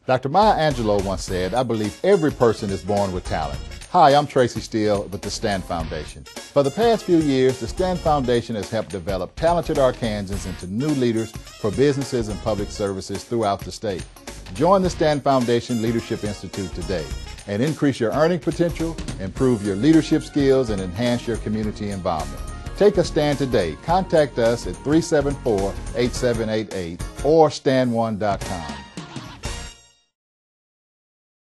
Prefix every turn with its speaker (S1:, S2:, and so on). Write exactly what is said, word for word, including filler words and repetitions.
S1: Doctor Maya Angelou once said, "I believe every person is born with talent." Hi, I'm Tracy Steele with the Stand Foundation. For the past few years, the Stand Foundation has helped develop talented Arkansans into new leaders for businesses and public services throughout the state. Join the Stand Foundation Leadership Institute today and increase your earning potential, improve your leadership skills, and enhance your community involvement. Take a stand today. Contact us at three seven four, eight seven eight eight or stand one dot com.